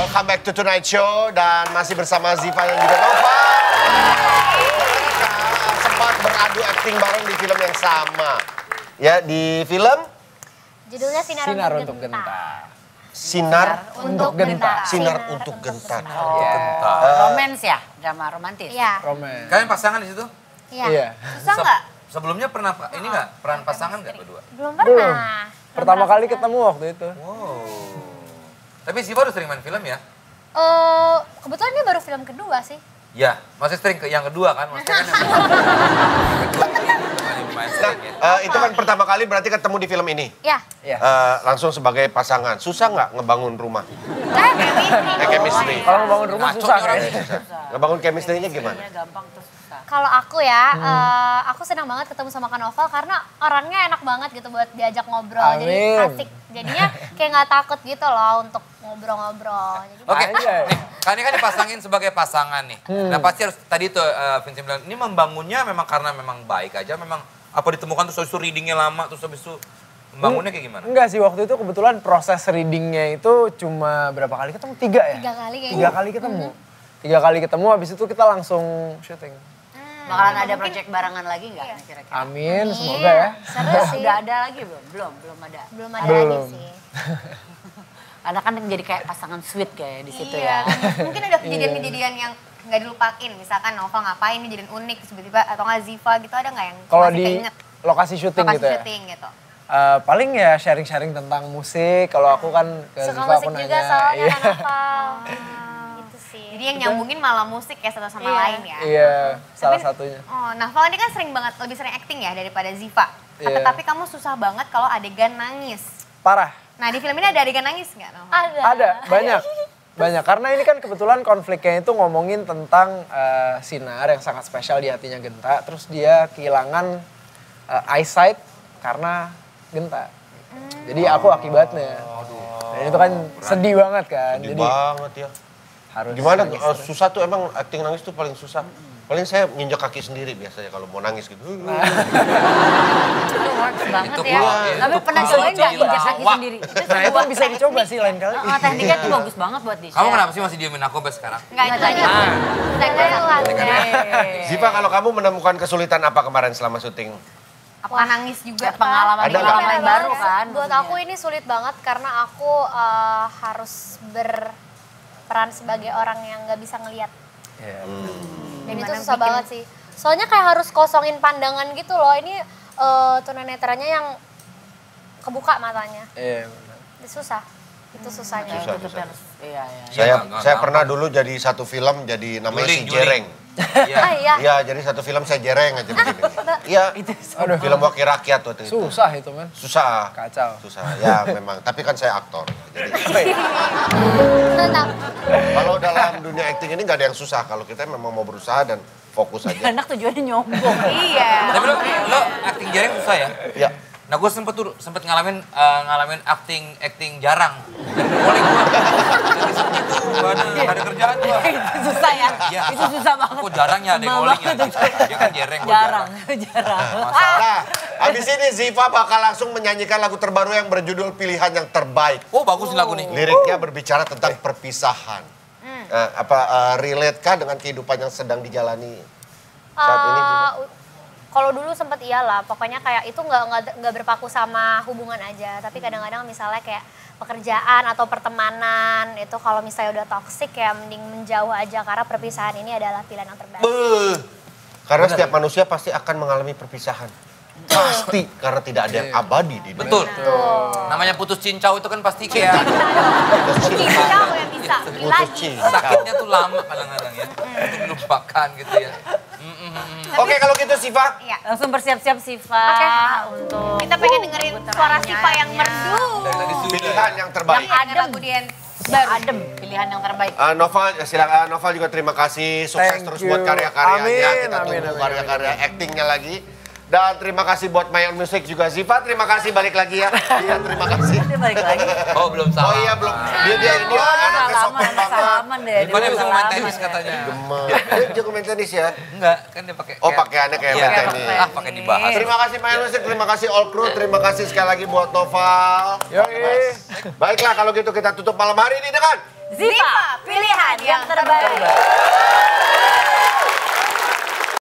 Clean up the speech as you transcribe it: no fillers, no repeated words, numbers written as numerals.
Welcome back to Tonight Show dan masih bersama Ziva dan juga Nova. Mereka sempat beradu akting bareng di film yang sama. Ya, di film judulnya Sinar untuk Genta. Sinar untuk Genta. Sinar untuk Genta. Romance ya, drama romantis. Iya. Romance. Kalian pasangan di situ? Iya. Susah nggak? Sebelumnya pernah ini nggak peran pasangan nggak berdua? Belum pernah. Pertama kali ketemu waktu itu. Wow. Tapi Ziva udah sering main film ya? Kebetulan ini baru film kedua sih. Ya, masih sering ke yang kedua kan? Maksudnya kan yang kedua ini main sering ya. Itu kan pertama kali berarti ketemu di film ini. Iya. Langsung sebagai pasangan. Susah nggak ngebangun rumah? Chemistry. Kalau ngebangun rumah susah kan? Ngebangun chemistry-nya gimana? Gampang terus susah. Kalau aku ya, aku senang banget ketemu sama Kak Noval karena orangnya enak banget gitu buat diajak ngobrol. Jadi asik. Jadinya kayak nggak takut gitu loh untuk ngobrol-ngobrol. Oke, nih, kalian kan dipasangin sebagai pasangan nih. Nah pasti harus, tadi tuh Vincent bilang, ini membangunnya memang karena memang baik aja, memang apa ditemukan terus habis itu readingnya lama, terus habis itu membangunnya kayak gimana? Enggak sih, waktu itu kebetulan proses readingnya itu cuma berapa kali ketemu? 3 ya? 3 kali kayaknya. 3 kali ketemu. 3 kali ketemu, habis itu kita langsung syuting. Bakalan ada project barengan lagi nggak kira-kira? Amin, semoga ya. Seru sih. Udah ada lagi belum? Belum ada. Belum ada lagi sih. Karena kan jadi kayak pasangan sweet kayak di situ Iya, ya. mungkin ada kejadian-kejadian yang nggak dilupain. Misalkan Noval ngapain nih jadiin unik tiba-tiba atau nggak Ziva gitu, ada nggak yang Kalau masih di keinget? lokasi syuting Lokasi gitu ya? syuting gitu. Paling ya sharing-sharing tentang musik. Kalau aku kan ke Suka Ziva aku musik nanya. juga soalnya Iya. Kak Noval. Gitu sih. Jadi yang nyambungin malah musik ya satu sama lain ya. Iya, salah satunya. Oh, Noval ini kan sering banget, lebih sering acting ya daripada Ziva. Iya. Tapi kamu susah banget kalau adegan nangis. Parah. Nah di film ini ada adegan nangis nggak Noval? Ada, banyak. Banyak, karena ini kan kebetulan konfliknya itu ngomongin tentang Sinar yang sangat spesial di hatinya Genta. Terus dia kehilangan eyesight karena Genta. Jadi aku akibatnya. Dan itu kan sedih banget kan. Sedih Jadi banget ya. harus Gimana nangis tuh? terus. Susah tuh emang acting nangis tuh paling susah. Paling saya nginjek kaki sendiri biasanya kalau mau nangis gitu. Itu works banget Itu ya. kuat, Tapi itu pernah kuat. cobain nggak Itu injak kaki kuat. sendiri? Nah itu bisa dicoba sih lain kali. Tekniknya tuh bagus banget buat di Kamu kenapa sih masih diemin aku sampai sekarang? Nggak itu aja. Ziva, kalau kamu menemukan kesulitan apa kemarin selama syuting? Apa nangis juga? Pengalaman Ada pengalaman Beda baru banget. kan. Buat aku ini sulit banget karena aku harus berperan sebagai orang yang nggak bisa ngelihat. Dan itu susah banget sih. Soalnya kayak harus kosongin pandangan gitu loh. Ini tunanetranya yang kebuka matanya. Iya benar. Itu susah. Itu susahnya. Susah. Itu harus, iya. Saya pernah dulu jadi satu film jadi namanya si Juling. Jereng. Iya. Iya. Iya, jadi satu film saya jereng aja begini. Iya. Film wakil rakyat waktu itu. Susah itu men. Susah. Kacau. Susah. Ya memang, tapi kan saya aktor. Jadi Tetap. kalau dalam dunia acting ini nggak ada yang susah kalau kita memang mau berusaha dan fokus aja. Anak tujuannya nyombong. Iya. Tapi lo acting jarang susah ya? Ya. Nah gue sempet ngalamin acting jarang. Dan boleh gue. Gak ada kerjaan gue. Itu susah ya. Iya. Itu susah banget. Kok jarangnya ada yang calling ya? Dia kan jereng. gua Jarang. Masalah. Nah, habis ini Ziva bakal langsung menyanyikan lagu terbaru yang berjudul Pilihan Yang Terbaik. Oh bagus nih lagu nih. Liriknya berbicara tentang perpisahan. Relate kah dengan kehidupan yang sedang dijalani saat ini? Ziva? Kalau dulu sempet iyalah, pokoknya kayak itu nggak berpaku sama hubungan aja. Tapi kadang-kadang misalnya kayak pekerjaan atau pertemanan itu kalau misalnya udah toksik ya mending menjauh aja karena perpisahan ini adalah pilihan yang terbaik. Karena setiap manusia pasti akan mengalami perpisahan. Pasti, karena tidak ada yang abadi di dunia. Betul. Namanya putus cincau itu kan pasti kayak Cincau yang bisa beli Putus lagi. cinta. sakitnya tuh lama kadang-kadang ya. Untuk melupakan gitu ya. Oke, kalau gitu Ziva. Iya. Langsung bersiap-siap Siva Oke. untuk Kita pengen dengerin suara Ziva yang merdu. Dari tadi sudah. Pilihan yang terbaik. Ada lagu Dian. adem, pilihan yang terbaik. Noval, silakan Noval juga terima kasih. Sukses Thank terus you. buat karya-karyanya. Amin, Kita amin, tunggu amin, karya-karya actingnya lagi. Dan terima kasih buat My Own Music juga. Ziva, terima kasih balik lagi ya. Iya, terima kasih. Dia balik lagi. Oh belum Oh salah. iya, belum. Dia ini anaknya sopan Anak banget. salaman deh. Dia bisa main salaman tenis deh. katanya. Dia jago main tenis ya? Enggak, kan dia pakai. Oh, pakaiannya kayak main tenis. Ah, pakai dibahas. Terima kasih My Own Music, terima kasih All Crew, terima kasih sekali lagi buat Noval. Yoi. Baiklah, kalau gitu kita tutup malam hari ini dengan Ziva, pilihan yang terbaik.